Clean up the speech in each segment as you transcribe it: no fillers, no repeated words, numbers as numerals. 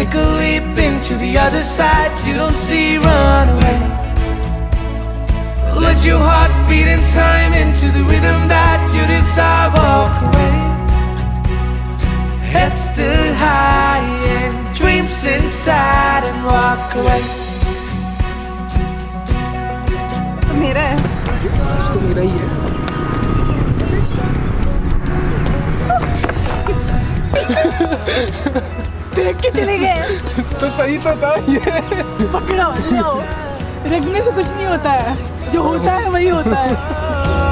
Take a leap into the other side. You don't see, run away. Let your heart beat in time into the rhythm that you decide. Walk away. Head still high and dreams inside, and walk away. तो मेरा है। तो मेरा ही है। देख के चले गए। तो सही तो था ये। पकड़ो, लो। रखने से कुछ नहीं होता है, जो होता है वही होता है।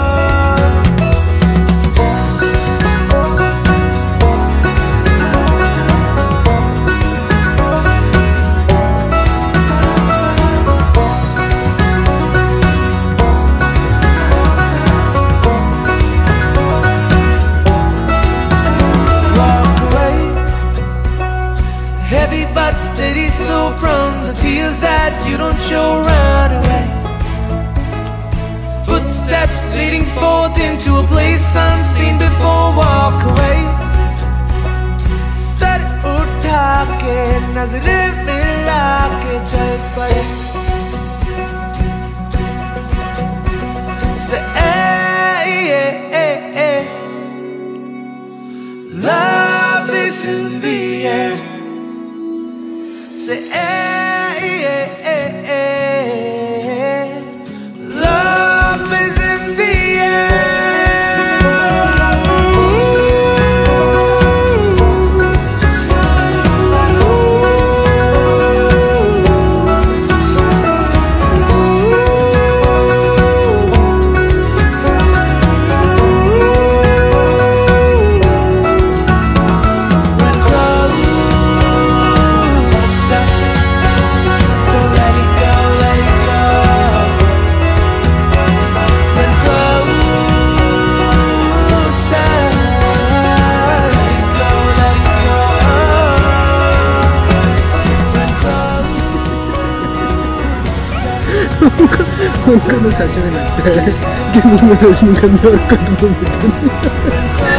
Heavy but steady, slow from the tears that you don't show. Run away. Footsteps leading forth into a place unseen before. Walk away. सर उठा के नजरें मिला के चल पड़े. Say, love is in the air. Say, love is in the उनको तो सच में लगता है कि मैं रजनीगंधा और कदमों में